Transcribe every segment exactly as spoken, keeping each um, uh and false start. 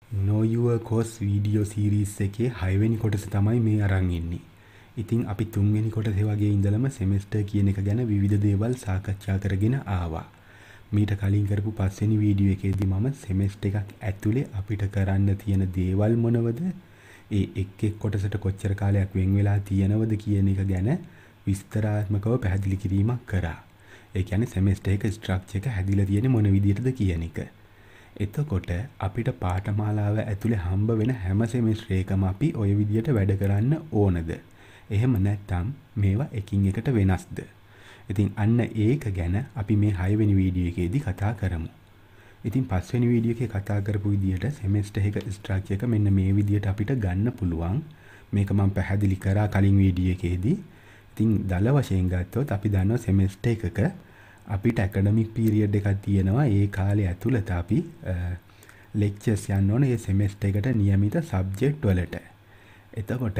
Know Your Course video series එකේ හය වෙනි කොටස තමයි මේ අරන් ඉන්නේ. ඉතින් අපි තුන් වෙනි කොටසේ වගේ ඉඳලම semester කියන එක ගැන විවිධ දේවල් සාකච්ඡා කරගෙන ආවා. මීට කලින් කරපු පස් වෙනි වීඩියෝ එකේදී මම semester එකක් ඇතුලේ අපිට කරන්න තියෙන දේවල් මොනවද? ඒ එක් එක් කොටසට කොච්චර කාලයක් වෙන් වෙලා තියෙනවද කියන එක ගැන විස්තරාත්මකව පැහැදිලි කිරීමක් කරා. ඒ කියන්නේ semester එක structure එක හැදිලා තියෙන්නේ මොන විදිහටද කියන එක. එතකොට අපිට පාඨමාලාව ඇතුලේ හම්බ වෙන හැම සෙමිස්ටර් එකම අපි ওই විදියට වැඩ කරන්න ඕනද? එහෙම නැත්නම් මේවා එකින් එකට වෙනස්ද? ඉතින් අන්න ඒක ගැන අපි මේ හය වෙනි වීඩියෝ එකේදී කතා කරමු. ඉතින් පස් වෙනි වීඩියෝ එකේ කතා කරපු විදියට සෙමිස්ටර් එක ස්ට්‍රක්චර් එක මෙන්න මේ විදියට අපිට ගන්න පුළුවන්. මේක මම පැහැදිලි කරා කලින් වීඩියෝ එකේදී. ඉතින් දල වශයෙන් ගත්තොත් අපි දන්නවා සෙමිස්ටර් එකක අපිට ඇකඩමික් පීරියඩ් එකක් තියෙනවා. ඒ කාලය ඇතුළත අපි ලෙක්චර්ස් යන්න ඕනේ මේ සෙමෙස්ටර් එකට નિયમિત සබ්ජෙක්ට් වලට. එතකොට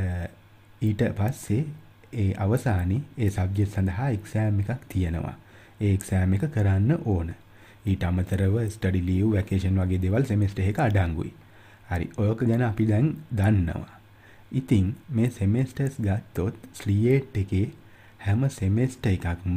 ඊට පස්සේ ඒ අවසානයේ ඒ සබ්ජෙක්ට් සඳහා එක්සෑම් එකක් තියෙනවා. ඒ එක්සෑම් එක කරන්න ඕන. ඊට අමතරව ස්ටඩි ලීව්, වැකේෂන් වගේ දේවල් සෙමෙස්ටර් එක අඩංගුයි. හරි. ඔයක ගැන අපි දැන් දන්නවා. ඉතින් මේ සෙමෙස්ටර්ස් ගත්තොත් ස්ලියේට් එකේ හැම සෙමෙස්ටර් එකක්ම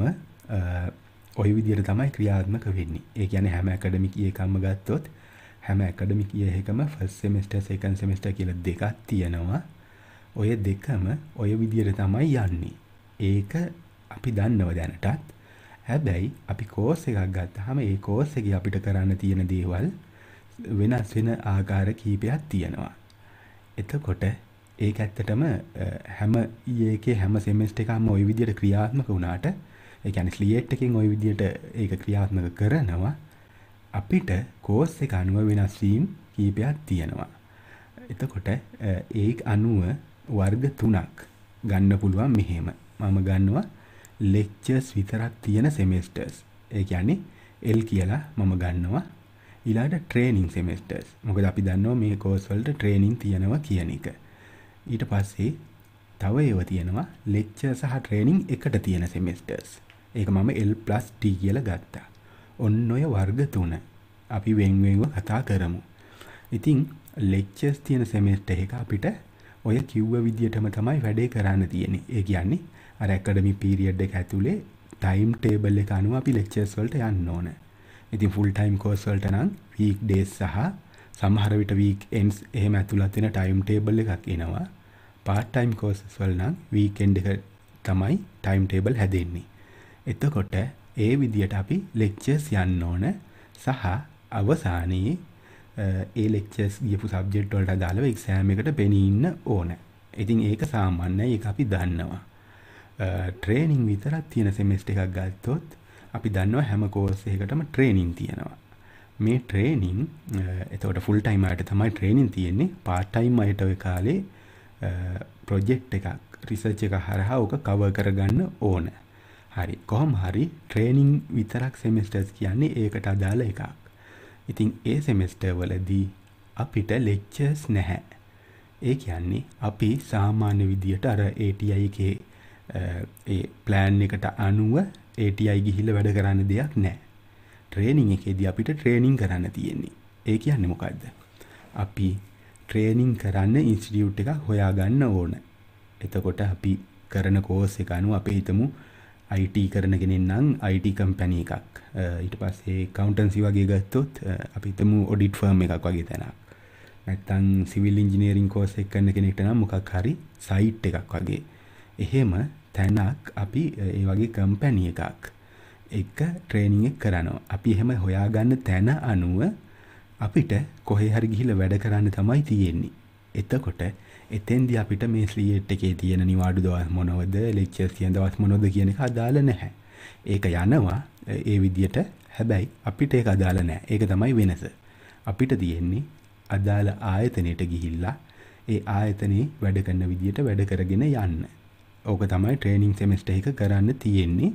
ඔය විදියට තමයි ක්‍රියාත්මක වෙන්නේ. ඒ කියන්නේ හැම ඇකඩමික් ඉයර් එකක්ම ගත්තොත් හැම ඇකඩමික් ඉයර් එකම ෆස්ට් සෙමෙස්ටර්, සෙකන්ඩ් සෙමෙස්ටර් කියලා දෙකක් තියෙනවා. ඔය දෙකම ඔය විදියට තමයි යන්නේ. ඒක අපි දන්නව දැනටත්. හැබැයි අපි කෝස් එකක් ගත්තාම ඒ කෝස් එකේ අපිට කරන්න තියෙන දේවල් වෙනස් වෙන ආකාර කීපයක් තියෙනවා. එතකොට ඒක ඇත්තටම හැම ඉයර් එකේ හැම සෙමෙස්ටර් එකක්ම ඔය විදියට ක්‍රියාත්මක වුණාට ඒ කියන්නේ ස්ලියේට් එකෙන් ওই විදියට ඒක ක්‍රියාත්මක කරනවා. අපිට කෝස් එක අනුව වෙනස් වීම් කීපයක් තියෙනවා. එතකොට ඒක අනුව වර්ග තුනක් ගන්න පුළුවන් මෙහෙම. මම ගන්නවා ලෙක්චර්ස් විතරක් තියෙන සෙමෙස්ටර්ස්. ඒ කියන්නේ L කියලා මම ගන්නවා. ඊළඟට ට්‍රේනින් සෙමෙස්ටර්ස්. මොකද අපි දන්නවා මේ කෝස් වලට ට්‍රේනින් තියෙනවා කියන එක. ඊට පස්සේ තව ඒවා තියෙනවා ලෙක්චර් සහ ට්‍රේනින් එකට තියෙන සෙමෙස්ටර්ස්. ඒක මම L plus T කියලා ගත්තා. ඔන්න ඔය වර්ග තුන අපි වෙන් වෙන්ව කතා කරමු. ඉතින් ලෙක්චර්ස් තියෙන සෙමෙස්ටර් එක අපිට ඔය කිව්ව විදියටම තමයි වැඩේ කරන්න තියෙන්නේ. ඒ කියන්නේ අර ඇකඩමික් පීරියඩ් එක ඇතුලේ ටයිම් ටේබල් එක අනුව අපි ලෙක්චර්ස් වලට යන්න ඕන. ඉතින් ෆුල් ටයිම් කෝස් වලට නම් වීක් ඩේස් සහ සමහර විට වීක් එන්ඩ්ස් එහෙම ඇතුළත් වෙන ටයිම් ටේබල් එකක් එනවා. පාර්ට් ටයිම් කෝසස් වල නම් වීකෙන්ඩ් එක තමයි ටයිම් ටේබල් හැදෙන්නේ. එතකොට ඒ විදියට අපි ලෙක්චර්ස් යන්න ඕන සහ අවසානයේ ඒ ලෙක්චර්ස් ගියපු සබ්ජෙක්ට් වලට අදාළව එක්සෑම් එකට පෙනී ඉන්න ඕන. ඉතින් ඒක සාමාන්‍යයි, ඒක අපි දන්නවා. ට්‍රේනින් විතරක් තියෙන සෙමෙස්ටර් එකක් ගත්තොත් අපි දන්නවා හැම කෝස් එකකටම ට්‍රේනින් තියෙනවා. මේ ට්‍රේනින් එතකොට ෆුල් ටයිම් අයට තමයි ට්‍රේනින් තියෙන්නේ. පාර්ට් ටයිම් අයට ඔය කාලේ ප්‍රොජෙක්ට් එකක්, රිසර්ච් එක හරහා ඔක කවර් කරගන්න ඕන. හරි. කොහොම හරි ට්‍රේනින් විතරක් සෙමෙස්ටර්ස් කියන්නේ ඒකට අදාළ එකක්. ඉතින් ඒ සෙමෙස්ටර් වලදී අපිට ලෙක්චර්ස් නැහැ. ඒ කියන්නේ අපි සාමාන්‍ය විදියට අර A T I එකේ ඒ ප්ලෑන් එකට අනුව A T I ගිහිල්ලා වැඩ කරන්න දෙයක් නැහැ. ට්‍රේනින් එකේදී අපිට ට්‍රේනින් කරන්න තියෙන්නේ. ඒ කියන්නේ මොකද්ද? අපි ට්‍රේනින් කරන්න ඉන්ස්ටිටියුට් එකක් හොයාගන්න ඕන. එතකොට අපි කරන කෝස් එක අනුව අපි හිතමු I T කරන කෙනෙක් නම් I T කම්පැනි එකක්. ඊට පස්සේ accountancy වගේ ගත්තොත් අපි හිතමු audit firm එකක් වගේ තැනක්. නැත්නම් civil engineering course එක කරන කෙනෙක්ට නම් මොකක් හරි site එකක් වගේ. එහෙම තැනක් අපි ඒ වගේ කම්පැනි එකක් එක ට්‍රේනින් එක කරනවා. අපි එහෙම හොයාගන්න තැන අනුව අපිට කොහේ හරි ගිහිල්ලා වැඩ කරන්න තමයි තියෙන්නේ. එතකොට එතෙන්දී අපිට මේ ස්ලියේට් එකේ තියෙන නිවාඩු දවස් මොනවද, ලෙක්චර්ස් තියෙන දවස් මොනවද කියන එක අදාළ නැහැ. ඒක යනවා ඒ විදියට. හැබැයි අපිට ඒක අදාළ නැහැ. ඒක තමයි වෙනස. අපිට තියෙන්නේ අදාළ ආයතනයට ගිහිල්ලා ඒ ආයතනයේ වැඩ කරන විදියට වැඩ කරගෙන යන්න. ඕක තමයි ට්‍රේනින් සෙමෙස්ටර් එක කරන්න තියෙන්නේ.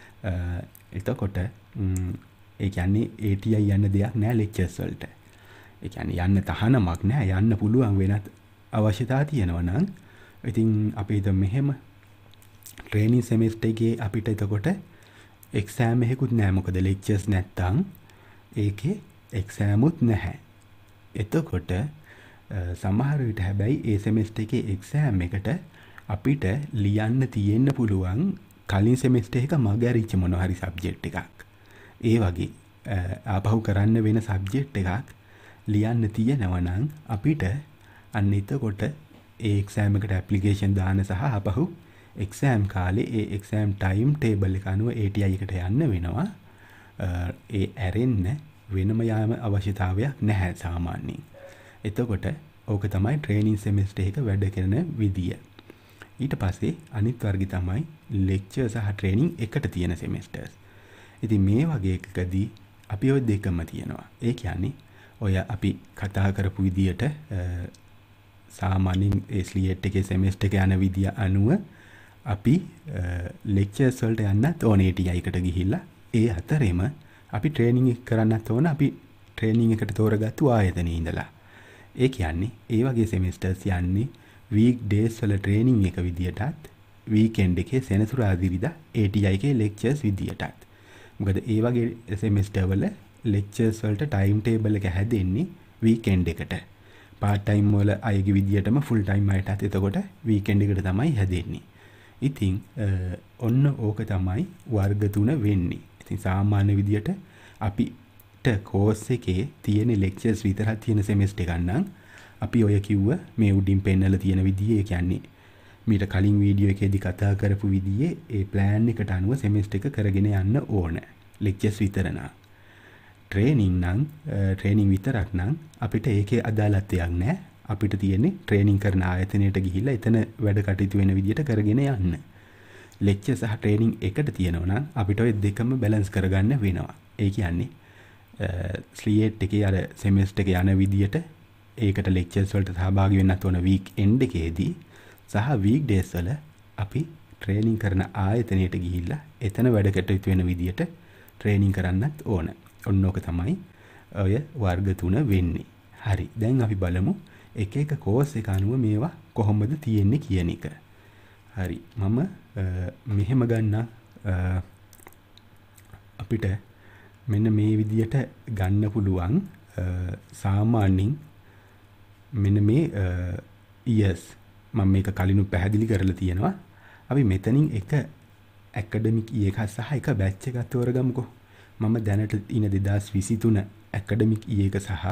එතකොට ඒ කියන්නේ A T I යන්න දෙයක් නෑ ලෙක්චර්ස් වලට. ඒ කියන්නේ යන්න තහනමක් නෑ, යන්න පුළුවන් වෙනත් අවශ්‍යතා තියෙනවා නම්. ඉතින් අපි හිතමු මෙහෙම ට්‍රේනින් සෙමෙස්ටර් එකේ අපිට එතකොට එක්සෑම් එකකුත් නෑ. මොකද ලෙක්චර්ස් නැත්තම් ඒකේ එක්සෑමුත් නැහැ. එතකොට සමහර විට හැබැයි ඒ සෙමෙස්ටර් එකේ එක්සෑම් එකට අපිට ලියන්න තියෙන්න පුළුවන් කලින් සෙමෙස්ටර් එක මගහැරිච්ච මොනවා හරි සබ්ජෙක්ට් එකක්. ඒ වගේ ආපහු කරන්න වෙන සබ්ජෙක්ට් එකක් ලියන්න තියෙනවා නම් අපිට අන්න එතකොට ඒ එක්සෑම් එකට ඇප්ලිකේෂන් දාන සහ ආපහු එක්සෑම් කාලේ ඒ එක්සෑම් ටයිම් ටේබල් එක අනුව ඒ ටී අයි එකට යන්න වෙනවා. ඒ ඇරෙන්න වෙනම යාම අවශ්‍යතාවයක් නැහැ සාමාන්‍යයෙන්. එතකොට ඕක තමයි ට්‍රේනින් සෙමෙස්ටර් එක වැඩ කරන විදිය. ඊට පස්සේ අනිත් වර්ගය තමයි ලෙක්චර් සහ ට්‍රේනින් එකට තියෙන සෙමෙස්ටර්ස්. ඉතින් මේ වගේ එකකදී අපි ඔය දෙකම තියෙනවා. ඒ කියන්නේ ඔය අපි කතා කරපු විදියට සාමාන්‍යයෙන් ඒ ස්ලියට් එකේ සෙමෙස්ටර් එක යන විදිය අනුව අපි ලෙක්චර්ස් වලට යන්නත් ඕනේ ටී අයි එකට ගිහිල්ලා. ඒ අතරෙම අපි ට්‍රේනින් එක කරන්නත් ඕන අපි ට්‍රේනින් එකට තෝරගත්තු ආයතනයේ ඉඳලා. ඒ කියන්නේ ඒ වගේ සෙමෙස්ටර්ස් යන්නේ වීක් ඩේස් වල ට්‍රේනින් එක විදියටත් වීකෙන්ඩ් එකේ සෙනසුරාදා ඒ ටී අයි එකේ ලෙක්චර්ස් විදියටත්. මොකද ඒ වගේ සෙමෙස්ටර් වල ලෙක්චර්ස් වලට ටයිම් ටේබල් එක හැදෙන්නේ වීකෙන්ඩ් එකට. පාර්ට් ටයිම් වල අයගේ විදියටම ෆුල් ටයිම් අයටත් එතකොට වීකෙන්ඩ් එකට තමයි හැදෙන්නේ. ඉතින් ඔන්න ඕක තමයි වර්ග තුන වෙන්නේ. ඉතින් සාමාන්‍ය විදියට අපිට කෝස් එකේ තියෙන ලෙක්චර්ස් විතරක් තියෙන සෙමෙස්ටර් එකක් නම් අපි ඔය කිව්ව මේ උඩින් පෙන්නලා තියෙන විදිහේ කියන්නේ මීට කලින් වීඩියෝ එකේදී කතා කරපු විදිහේ ඒ ප්ලෑන් එකට අනුව සෙමෙස්ටර් එක කරගෙන යන්න ඕන. ලෙක්චර්ස් විතර නා. ට්‍රේනින් නම් ට්‍රේනින් විතරක් නම් අපිට ඒකේ අදාළත්වයක් නැහැ. අපිට තියෙන්නේ ට්‍රේනින් කරන ආයතනයට ගිහිල්ලා එතන වැඩ කටයුතු වෙන විදිහට කරගෙන යන්න. ලෙක්චර් සහ ට්‍රේනින් එකට තියෙනවා නම් අපිට ඔය දෙකම බැලන්ස් කරගන්න වෙනවා. ඒ කියන්නේ ස්ලියට් එකේ අර සෙමෙස්ටර් එක යන විදිහට ඒකට ලෙක්චර්ස් වලට සහභාගී වෙන්නත් ඕන වීක් එන්ඩ් එකේදී සහ වීක් ඩේස් වල අපි ට්‍රේනින් කරන ආයතනයට ගිහිල්ලා එතන වැඩ කටයුතු වෙන විදිහට ට්‍රේනින් කරන්නත් ඕන. ඔන්න ඕක තමයි ඔය වර්ග තුන වෙන්නේ. හරි. දැන් අපි බලමු එක එක කෝස් එක අනුව මේවා කොහොමද තියෙන්නේ කියන එක. හරි. මම මෙහෙම ගන්න අපිට මෙන්න මේ විදියට ගන්න පුළුවන් සාමාන්‍යයෙන් මෙන්න මේ ඉයර්ස් මම මේක කලිනුත් පැහැදිලි කරලා තියෙනවා. අපි මෙතනින් එක ඇකඩමික් ඊ එකක් සහ එක බැච් එකක් තෝරගමුකෝ. මම දැනට ඉන දෙදාස් විසි තුන ඇකඩමික් ඊ එක සහ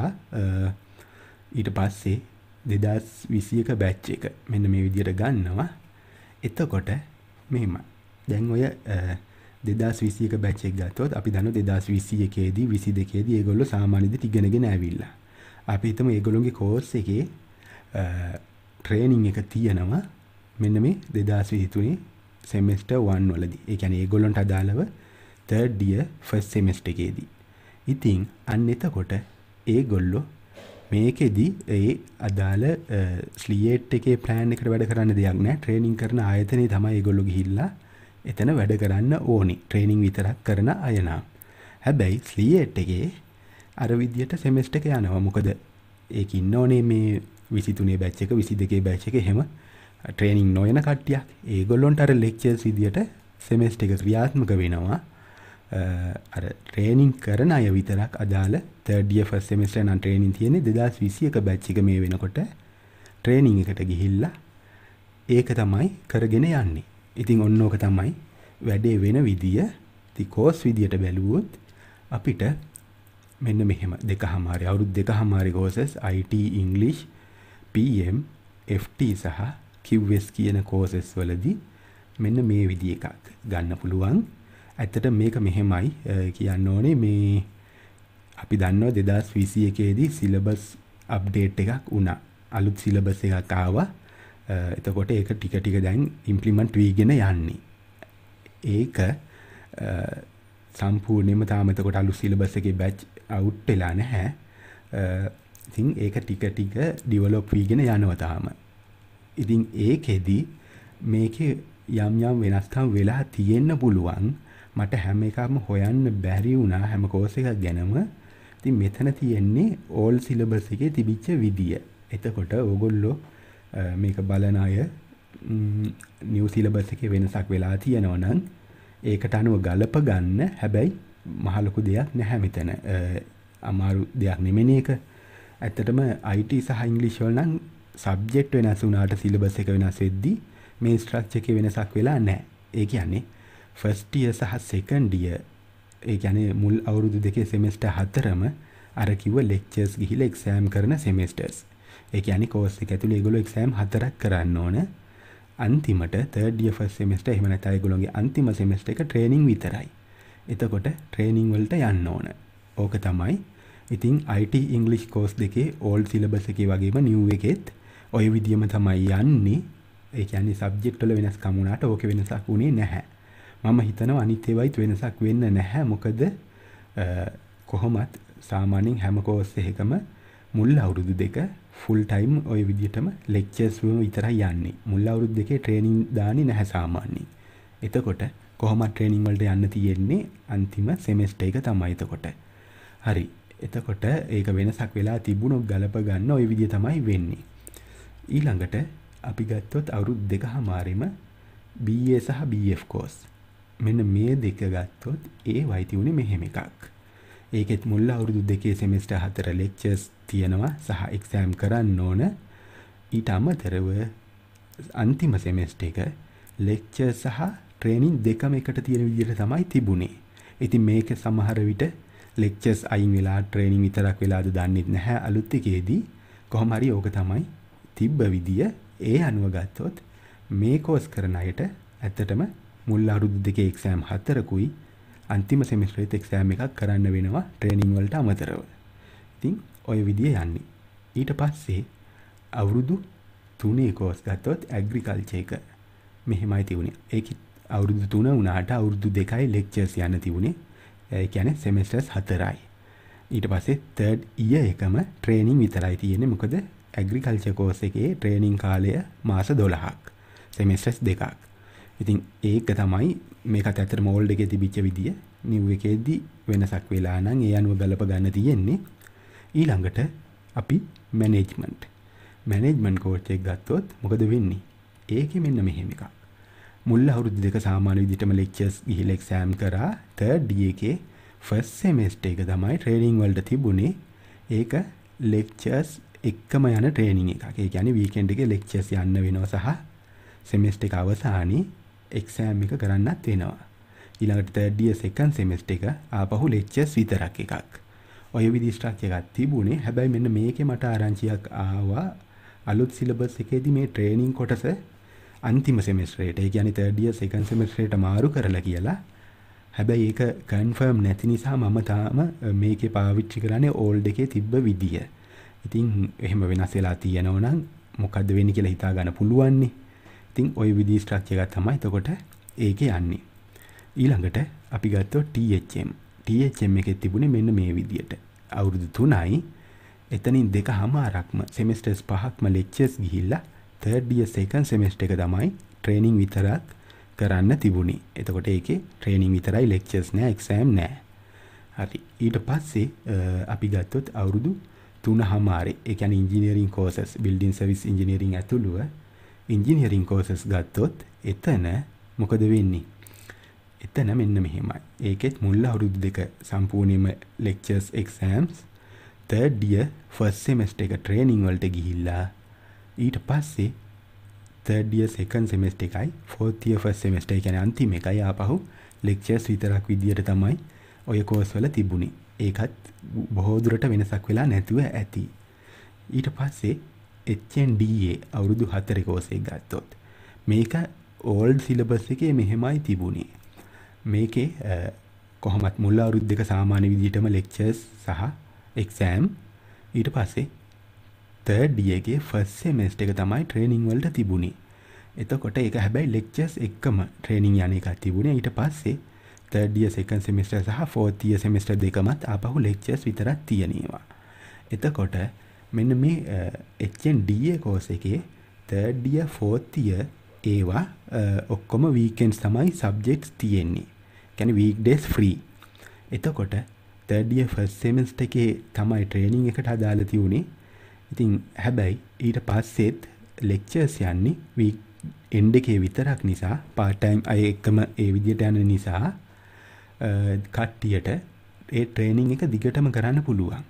ඊට පස්සේ දෙදාස් විසි එක බැච් එක මෙන්න මේ විදියට ගන්නවා. එතකොට මෙහෙම දැන් ඔය දෙදාස් විසි එක බැච් එක ගත්තොත් අපි දන්නවා දෙදාස් විසි එකේදී විසි දෙකේදී ඒගොල්ලෝ සාමාන්‍ය විදිහට ඉගෙනගෙන ඇවිල්ලා. අපි හිතමු ඒගොල්ලෝගේ කෝස් එකේ ට්‍රේනින් එක තියෙනවා මෙන්න මේ දෙදාස් විසි තුනේ සෙමෙස්ටර් වන් වලදී. ඒ කියන්නේ ඒගොල්ලන්ට අදාළව third year first semester එකේදී. ඉතින් අන්න එතකොට ඒගොල්ලෝ මේකෙදි ඒ අදාළ ස්ලියට් එකේ ප්ලෑන් එකට වැඩ කරන්න දෙයක් නැහැ. ට්‍රේනින් කරන ආයතනයේ තමයි ඒගොල්ලෝ ගිහිල්ලා එතන වැඩ කරන්න ඕනි. ට්‍රේනින් විතරක් කරන අය නම්. හැබැයි ස්ලියට් එකේ අර විදියට සෙමෙස්ටර් එක යනවා. මොකද ඒක ඉන්න ඕනේ මේ විසි තුනේ බැච් එක විසි දෙකේ බැච් එක එහෙම ට්‍රේනින් නොයන කට්ටියක්. ඒගොල්ලොන්ට අර ලෙක්චර්ස් විදියට සෙමෙස්ටර් එක ක්‍රියාත්මක වෙනවා. අර ට්‍රේනින් කරන අය විතරක් අදාළ third year first semester නම් ට්‍රේනින් තියෙන්නේ දෙදාස් විසි එක බැච් එක මේ වෙනකොට ට්‍රේනින් එකට ගිහිල්ලා ඒක තමයි කරගෙන යන්නේ. ඉතින් ඔන්න ඕක තමයි වැඩේ වෙන විදිය. ඉතින් කෝස් විදියට බැලුවොත් අපිට මෙන්න මෙහෙම දෙකමාරි අවුරුදු දෙකමාරි courses I T English P M F T සහ Q S කියන කෝසස් වලදී මෙන්න මේ විදිය එකක් ගන්න පුළුවන්. ඇත්තට මේක මෙහෙමයි කියන්න ඕනේ මේ අපි දන්නවා දෙදාස් විසි එකේදී සිලබස් අප්ඩේට් එකක් වුණා. අලුත් සිලබස් එකක් ආවා. එතකොට ඒක ටික ටික දැන් ඉම්ප්ලිමන්ට් වෙගෙන යන්නේ. ඒක සම්පූර්ණයෙන්ම තාම එතකොට අලුත් සිලබස් එකේ බැච් අවුට් වෙලා නැහැ. ඉතින් ඒක ටික ටික ඩෙවලොප් වෙගෙන යනවා තාම. ඉතින් ඒකෙදි මේකේ යම් යම් වෙනස්කම් වෙලා තියෙන්න පුළුවන්. මට හැම එකක්ම හොයන්න බැරි වුණා හැම කෝස් එකක් ගැනම. ඉතින් මෙතන තියෙන්නේ ඕල් සිලබස් එකේ තිබිච්ච විදිය. එතකොට ඕගොල්ලෝ මේක බලන අය නිව් සිලබස් එකේ වෙනසක් වෙලා තියෙනවා නම් ඒකට අනුව ගලප ගන්න. හැබැයි මහ ලොකු දෙයක් නැහැ මෙතන. අමාරු දෙයක් නෙමෙයි ඒක. ඇත්තටම I T සහ ඉංග්‍රීසි වල නම් සබ්ජෙක්ට් වෙනස් වුණාට සිලබස් එක වෙනස් වෙද්දී මේ ස්ට්‍රක්චර් එකේ වෙනසක් වෙලා නැහැ. ඒ කියන්නේ ෆස්ට් ඉයර් සහ සෙකන්ඩ් ඉයර් ඒ කියන්නේ මුල් අවුරුදු දෙකේ සෙමෙස්ටර් හතරම අර කිව්ව ලෙක්චර්ස් ගිහිල්ලා එක්සෑම් කරන සෙමෙස්ටර්ස්. ඒ කියන්නේ කෝස් එක ඇතුලේ ඒගොල්ලෝ එක්සෑම් හතරක් කරන්න ඕන. අන්තිමට තර්ඩ් ඉයර් ෆස්ට් සෙමෙස්ටර් එහෙම නැත්නම් ඒගොල්ලෝගේ අන්තිම සෙමෙස්ටර් එක ට්‍රේනින් විතරයි. එතකොට ට්‍රේනින් වලට යන්න ඕන. ඕක තමයි. ඉතින් I T ඉංග්‍රීසි කෝස් දෙකේ ඕල්ඩ් සිලබස් එකේ වගේම නිව් එකෙත් ওই විදියම තමයි යන්නේ. ඒ කියන්නේ සබ්ජෙක්ට් වල වෙනස්කම් වුණාට ඕකේ වෙනසක් උනේ නැහැ. මම හිතනවා අනිත් ඒවායිත් වෙනසක් වෙන්න නැහැ. මොකද කොහොමත් සාමාන්‍යයෙන් හැම කෝස් එකකම මුල් අවුරුදු දෙක ෆුල් ටයිම් ওই විදිහටම ලෙක්චර්ස් වල විතරයි යන්නේ. මුල් අවුරුදු දෙකේ ට්‍රේනින් දාන්නේ නැහැ සාමාන්‍යයෙන්. එතකොට කොහොමද ට්‍රේනින් වලට යන්න තියෙන්නේ අන්තිම සෙමෙස්ටර් එක තමයි එතකොට. හරි. එතකොට ඒක වෙනසක් වෙලා තිබුණොත් ගලප ගන්න ওই විදිහ තමයි වෙන්නේ. ඊළඟට අපි ගත්තොත් අවුරුදු දෙකමාරෙම B A සහ B F කෝස්. මෙන්න මේ දෙක ගත්තොත් ඒ වයිති උනේ මෙහෙම එකක්. ඒකෙත් මුල් අවුරුදු දෙකේ සෙමෙස්ටර් හතර ලෙක්චර්ස් තියෙනවා සහ එක්සෑම් කරන්න ඕන. ඊට අමතරව අන්තිම සෙමෙස්ටර් එක ලෙක්චර් සහ ට්‍රේනින් දෙකම එකට තියෙන විදිහට තමයි තිබුණේ. ඉතින් මේක සමහර විට ලෙක්චර්ස් අයින් වෙලා ට්‍රේනින් විතරක් වෙලාද දන්නේ නැහැ අලුත් එකේදී. කොහොම හරි ඕක තමයි තිබ්බ විදිය. ඒ අනුව ගත්තොත් මේ කෝස් කරන අයට ඇත්තටම මුල් අවුරුදු දෙකේ එක්සෑම් හතරකුයි අන්තිම සෙමෙස්ටර් එකේ එක්සෑම් එකක් කරන්න වෙනවා ට්‍රේනින් වලට අමතරව. ඉතින් ওই විදිය යන්නේ. ඊට පස්සේ අවුරුදු තුනේ කෝස් ගත්තොත් ඇග්‍රිකල්චර් එක මෙහෙමයි තිබුණේ. ඒකේ අවුරුදු තුන වුණාට අවුරුදු දෙකයි ලෙක්චර්ස් යන්න තිබුණේ. ඒ කියන්නේ සෙමෙස්ටර්ස් හතරයි. ඊට පස්සේ තර්ඩ් ඉයර් එකම ට්‍රේනින් විතරයි තියෙන්නේ. මොකද ඇග්‍රිකල්චර් කෝස් එකේ ට්‍රේනින් කාලය මාස දොළහක්. සෙමෙස්ටර්ස් දෙකක්. ඉතින් ඒක තමයි මේකත් ඇත්තටම ඕල්ඩ් එකේ තිබිච්ච විදිය. නිව් එකේදී වෙනසක් වෙලා නම් ඒ අනුව ගලප ගන්න තියෙන්නේ. ඊළඟට අපි මැනේජ්මන්ට්. මැනේජ්මන්ට් කෝස් එක ගත්තොත් මොකද වෙන්නේ? ඒකේ මෙන්න මෙහෙම එකක්. මුල් අවුරුදු දෙක සාමාන්‍ය විදිහටම ලෙක්චර්ස් ගිහිල්ලා එක්සෑම් කරා. තර්ඩ් ඉයර් එකේ ෆස්ට් සෙමෙස්ටර් එක තමයි ට්‍රේනින් වලට තිබුණේ. ඒක ලෙක්චර්ස් එක්කම යන ට්‍රේනින් එකක්. ඒ කියන්නේ වීකෙන්ඩ් එකේ ලෙක්චර්ස් යන්න වෙනවා සහ සෙමෙස්ටර් එක අවසානයේ එක්සෑම් එක කරන්නත් වෙනවා. ඊළඟට තර්ඩ් ඉයර් සෙකන්ඩ් සෙමෙස්ටර් එක ආපහු ලෙක්චර්ස් විතරක් එකක්. ඔය විදි ස්ට්‍රක්චර් එකක් තිබුණේ. හැබැයි මෙන්න මේකේ මට ආරංචියක් ආවා අලුත් සිලබස් එකේදී මේ ට්‍රේනින් කොටස අන්තිම සෙමෙස්ටරේට ඒ කියන්නේ තර්ඩ් ඉයර් සෙකන්ඩ් සෙමෙස්ටරේට මාරු කරලා කියලා. හැබැයි ඒක කන්ෆර්ම් නැති නිසා මම තාම මේකේ පාවිච්චි කරන්නේ ඕල්ඩ් එකේ තිබ්බ විදිය. ඉතින් එහෙම වෙනස් වෙලා තියෙනවා නම් මොකද්ද වෙන්නේ කියලා හිතා ගන්න පුළුවන් නේ. ඉතින් ওই විදි ස්ට්‍රක්චර් එකක් තමයි එතකොට ඒකේ යන්නේ. ඊළඟට අපි ගත්තොත් T H M. T H M එකේ තිබුණේ මෙන්න මේ විදියට. අවුරුදු තුනයි. එතනින් දෙකමාරක්ම සෙමෙස්ටර්ස් පහක්ම ලෙක්චර්ස් ගිහිල්ලා තර්ඩ් ඉයර් සෙකන්ඩ් සෙමෙස්ටර් එක තමයි ට්‍රේනින් විතරක් කරන්න තිබුණේ. එතකොට ඒකේ ට්‍රේනින් විතරයි ලෙක්චර්ස් නෑ එක්සෑම් නෑ. හරි. ඊට පස්සේ අපි ගත්තොත් අවුරුදු තුනමාරේ. ඒ කියන්නේ engineering courses, building service engineering ඇතුළුව ඉංජිනේරින් කෝසස් ගත්තොත් එතන මොකද වෙන්නේ? එතන මෙන්න මෙහෙමයි. ඒකෙත් මුල් අවුරුදු දෙක සම්පූර්ණයෙන්ම lectures exams third year first semester එක ට්‍රේනින් වලට ගිහිල්ලා ඊට පස්සේ තර්ඩ් ඉයර් සෙකන්ඩ් සෙමෙස්ටර් එකයි ෆෝර්ත් ඉයර් ෆස්ට් සෙමෙස්ටර් කියන්නේ අන්තිම එකයි ආපහු ලෙක්චර්ස් විතරක් විදියට තමයි ඔය කෝස් වල තිබුණේ. ඒකත් බොහෝ දුරට වෙනසක් වෙලා නැතුව ඇති. ඊට පස්සේ H N D A අවුරුදු හතරේ කෝස් එක ගත්තොත් මේක ඕල්ඩ් සිලබස් එකේ මෙහෙමයි තිබුණේ. මේකේ කොහොමත් මුල් අවුරුදු දෙක සාමාන්‍ය විදිහටම ලෙක්චර්ස් සහ එක්සෑම් ඊට පස්සේ තර්ඩ් ඉයර් එකේ ෆස්ට් සෙමෙස්ටර් එක තමයි ට්‍රේනින් වලට තිබුණේ. එතකොට ඒක හැබැයි ලෙක්චර්ස් එක්කම ට්‍රේනින් යන එකක් තිබුණේ. ඊට පස්සේ තර්ඩ් ඉයර් සෙකන්ඩ් සෙමෙස්ටර් සහ ෆෝර්ත් ඉයර් සෙමෙස්ටර් දෙකමත් ආපහු ලෙක්චර්ස් විතරක් තියෙනවා. එතකොට මෙන්න මේ H N D A course එකේ තර්ඩ් ඉයර් ෆෝර්ත් ඉයර් ඒවා ඔක්කොම වීකෙන්ඩ්ස් තමයි සබ්ජෙක්ට්ස් තියෙන්නේ. කියන්නේ වීක් ඩේස් ෆ්‍රී. එතකොට තර්ඩ් ඉයර් ෆස්ට් සෙමෙස්ටර් එකේ තමයි ට්‍රේනින් එකට අදාළ තියුනේ. ඉතින් හැබැයි ඊට පස්සෙත් ලෙක්චර්ස් යන්නේ වීක් එන්ඩ් එකේ විතරක් නිසා පාර්ට් ටයිම් අය එක්කම ඒ විදියට යන නිසා කට්ටියට ඒ ට්‍රේනින් එක දිගටම කරන්න පුළුවන්.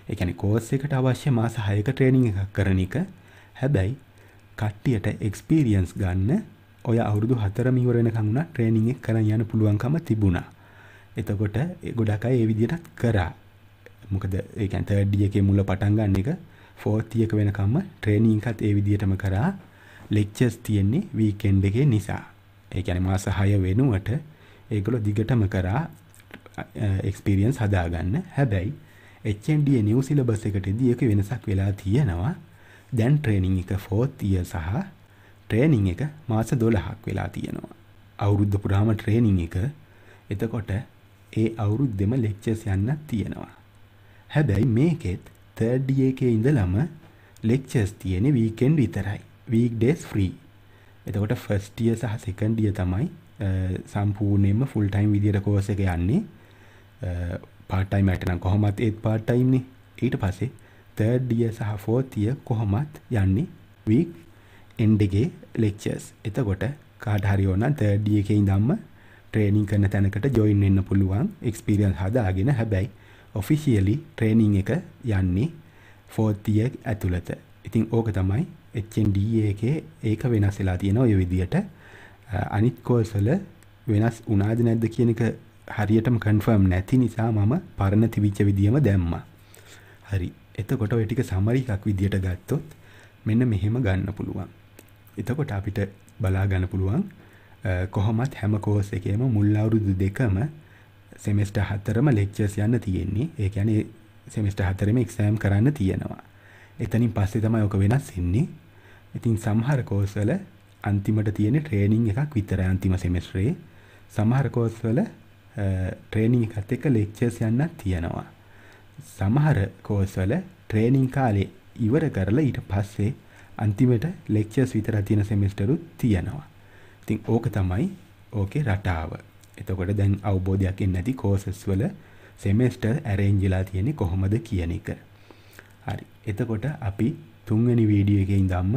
ඒ කියන්නේ කෝස් එකට අවශ්‍ය මාස හයක ට්‍රේනින් එකක් කරන එක. හැබැයි කට්ටියට එක්ස්පීරියන්ස් ගන්න ඔය අවුරුදු හතරම ඉවර වෙනකන් උනා ට්‍රේනින් එක කරන් යන්න පුළුවන්කම තිබුණා. එතකොට ඒ ගොඩක් අය ඒ විදිහට කරා. මොකද ඒ කියන්නේ තර්ඩ් ඉයර් එකේ මුල පටන් ගන්න එක ෆෝර්ත් ඉයර් එක වෙනකම්ම ට්‍රේනින් එකත් ඒ විදිහටම කරා. ලෙක්චර්ස් තියෙන්නේ වීකෙන්ඩ් එකේ නිසා. ඒ කියන්නේ මාස හය වෙනුවට ඒගොල්ලෝ දිගටම කරා එක්ස්පීරියන්ස් හදාගන්න. හැබැයි H N D A new syllabus එකටදී ඒක වෙනසක් වෙලා තියෙනවා. දැන් ට්‍රේනින් එක ෆෝර්ත් ඉයර් සහ ට්‍රේනින් එක මාස දොළහක් වෙලා තියෙනවා. අවුරුද්ද පුරාම ට්‍රේනින් එක. එතකොට ඒ අවුරුද්දෙම ලෙක්චර්ස් යන්නත් තියෙනවා. හැබැයි මේකෙත් තර්ඩ් ඉයර් එකේ ඉඳලම ලෙක්චර්ස් තියෙන්නේ වීකෙන්ඩ් විතරයි. Weekdays free. එතකොට ෆස්ට් ඉයර් සහ සෙකන්ඩ් ඉයර් තමයි සම්පූර්ණයෙන්ම ෆුල් ටයිම් විදියට කෝස් එක යන්නේ. පාර්ට් ටයිම් එකට නම් කොහොමත් ඒත් පාර්ට් ටයිම් නේ. ඊට පස්සේ තර්ඩ් ඉයර් සහ ෆෝර්ත් ඉයර් කොහොමත් යන්නේ වීක් එන්ඩ් එකේ ලෙක්චර්ස්. එතකොට කාට හරි ඕන නම් තර්ඩ් ඉයර් එකේ ඉඳන්ම ට්‍රේනින් කරන තැනකට ජොයින් වෙන්න පුළුවන් එක්ස්පීරියන්ස් හදාගෙන. හැබැයි ඔෆිෂියලි ට්‍රේනින් එක යන්නේ ෆෝර්ත් ඉයර් ඇතුළත. ඉතින් ඕක තමයි එච් එන් ඩී එකේ ඒක වෙනස් වෙලා තියෙන ඔය විදියට. අනිත් කෝස් වල වෙනස් වුණාද නැද්ද කියන එක හරියටම කන්ෆර්ම් නැති නිසා මම පරණ තිබිච්ච විදියම දැම්මා. හරි. එතකොට ඔය ටික සමරි එකක් විදියට ගත්තොත් මෙන්න මෙහෙම ගන්න පුළුවන්. එතකොට අපිට බලා ගන්න පුළුවන් කොහොමත් හැම කෝස් එකේම මුල් අවුරුදු දෙකම සෙමෙස්ටර් හතරම ලෙක්චර්ස් යන්න තියෙන්නේ. ඒ කියන්නේ සෙමෙස්ටර් හතරෙම එක්සෑම් කරන්න තියෙනවා. එතනින් පස්සේ තමයි ඔක වෙනස් වෙන්නේ. ඉතින් සමහර කෝස් වල අන්තිමට තියෙන ට්‍රේනින් එකක් විතරයි අන්තිම සෙමෙස්ටරේ. සමහර කෝස් වල ට්‍රේනින් එකත් එක්ක ලෙක්චර්ස් යන්නත් තියෙනවා. සමහර කෝස් වල ට්‍රේනින් කාලේ ඉවර කරලා ඊට පස්සේ අන්තිමට ලෙක්චර්ස් විතර තියෙන සෙමෙස්ටරුත් තියෙනවා. ඉතින් ඕක තමයි ඕකේ රටාව. එතකොට දැන් අවබෝධයක් එන්නේ නැති කෝසස් වල සෙමෙස්ටර් ඇරේන්ජ් වෙලා තියෙන්නේ කොහොමද කියන එක. හරි. එතකොට අපි තුන්වෙනි වීඩියෝ එකේ ඉඳන්ම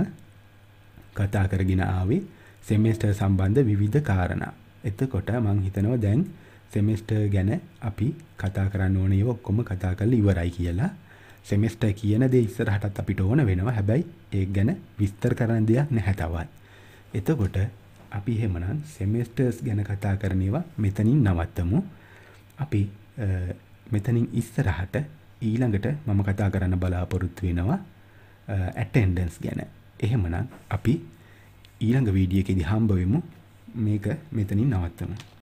කතා කරගෙන ආවේ සෙමෙස්ටර් සම්බන්ධ විවිධ කාරණා. එතකොට මම හිතනවා දැන් සෙමෙස්ටර් ගැන අපි කතා කරන්න ඕනේ ඒවා ඔක්කොම කතා කරලා ඉවරයි කියලා. සෙමෙස්ටර් කියන දේ ඉස්සරහටත් අපිට ඕන වෙනවා. හැබැයි ඒක ගැන විස්තර කරන්න දෙයක් නැහැ තවත්. එතකොට අපි එහෙමනම් සෙමෙස්ටර්ස් ගැන කතා කරන ඒවා මෙතනින් නවත්තමු. අපි මෙතනින් ඉස්සරහට ඊළඟට මම කතා කරන්න බලාපොරොත්තු වෙනවා ඇටෙන්ඩන්ස් ගැන. එහෙමනම් අපි ඊළඟ වීඩියෝ එකේදී හම්බ වෙමු. මේක මෙතනින් නවත්තමු.